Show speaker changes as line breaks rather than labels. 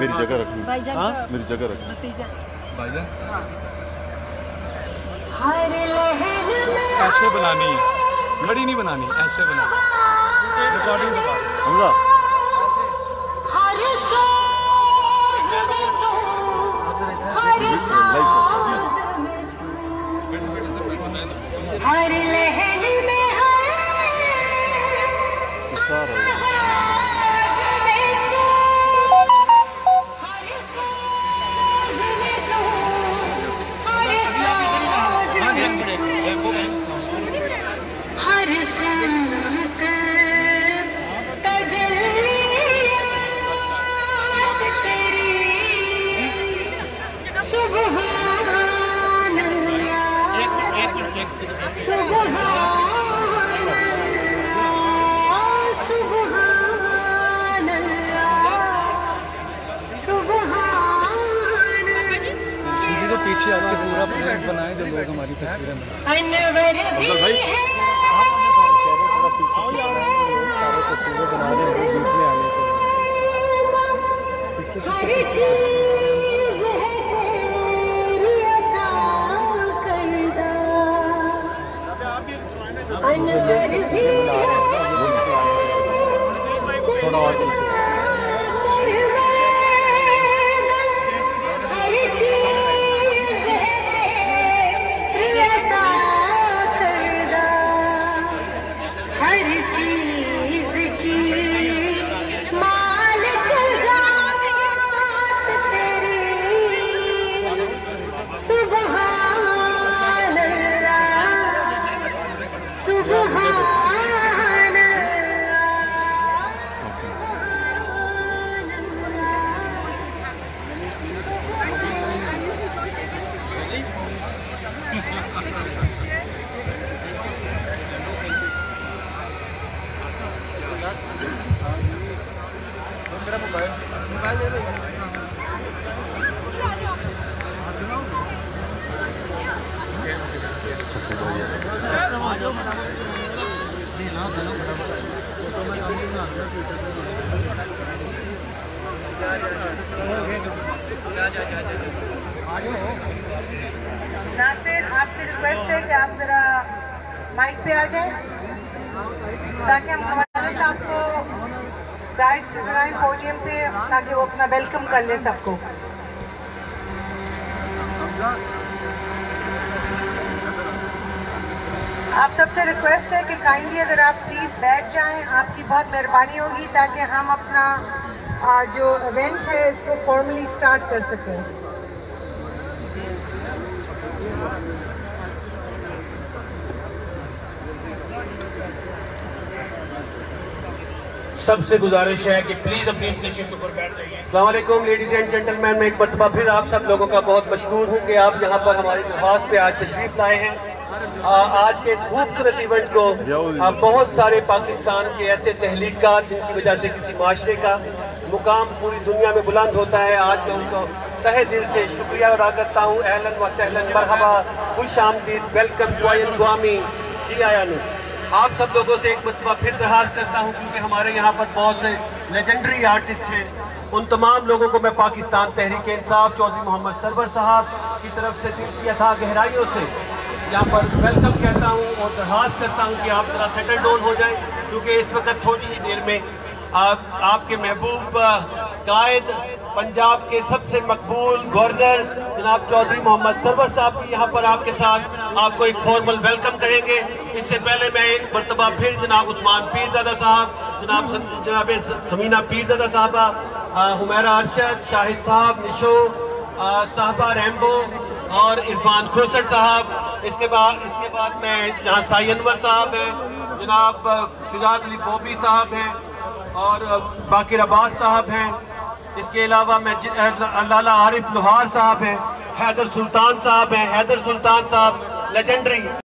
मेरी जगह रख ली।
भाईजान
मेरी जगह रख ली।
नतीजा
भाईजान ऐसे बनानी है, घड़ी नहीं बनानी, ऐसे बनानी। रिकॉर्डिंग के बाद
समझा?
हर लहर में
किस्सा रहा है।
पीछे आपके पूरा प्रोजेक्ट बनाए जो लोग हमारी तस्वीरें बनाए।
नासिर, आपसे रिक्वेस्ट है कि आप जरा माइक पे आ जाएं ताकि हम हमारे साहब को गाइड्स पे बुलाएं पोडियम पे ताकि वो अपना वेलकम कर ले सबको। आप सबसे रिक्वेस्ट है कि काइंडली अगर आप प्लीज़ बैठ जाएं, आपकी बहुत मेहरबानी होगी ताकि हम अपना जो इवेंट है इसको फॉर्मली स्टार्ट कर सकें।
सबसे गुजारिश है कि प्लीज अपनी अपनी शिफ्ट पर बैठ जाइए।
अस्सलाम वालेकुम लेडीज एंड जेंटलमैन, मैं एक मरतबा फिर आप सब लोगों का बहुत मशहूर हूँ कि आप यहाँ पर हमारे दरख्वास्त पे आज तशरीफ लाए हैं। आज के इस खूबसूरत इवेंट को बहुत सारे पाकिस्तान के ऐसे तहलीक़ात जिनकी वजह से किसी माशरे का मुकाम पूरी दुनिया में बुलंद होता है, आज मैं उनको तहे दिल से शुक्रिया अदा करता हूँ। अहलन व सहलन, मरहबा, खुश आमदीद, वेलकम टू आयल स्वामी जी आयानु। आप सब लोगों से एक मरतबा फिर दरख्वास्त करता हूँ क्योंकि हमारे यहाँ पर बहुत से लेजेंडरी आर्टिस्ट हैं, उन तमाम लोगों को मैं पाकिस्तान तहरीक इंसाफ चौधरी मोहम्मद सरवर साहब की तरफ से दिल की अथाह गहराइयों से यहाँ पर वेलकम कहता हूँ और दरख्वास्त करता हूँ कि आप जरा सेटल डाउन हो जाएं क्योंकि इस वक्त थोड़ी ही देर में आपके महबूब कायद पंजाब के सबसे मकबूल गवर्नर जनाब चौधरी मोहम्मद सरवर साहब भी यहाँ पर आपके साथ आपको एक फॉर्मल वेलकम करेंगे। इससे पहले मैं एक मरतबा फिर जनाब उस्मान पीरज़ादा साहब, जनाब समीना पीरज़ादा साहबा, हुमैरा अरशद, शाहिद साहब, निशो साहबा, रैम्बो और इरफान खोसट साहब। इसके बाद मैं यहाँ साई अनवर साहब हैं, जनाब सिराज अली बोबी साहब हैं और बाकिर अब्बास साहब हैं। इसके अलावा मैं लाला आरिफ लोहार साहब हैं, हैदर सुल्तान साहब हैं, हैदर सुल्तान साहब लेजेंडरी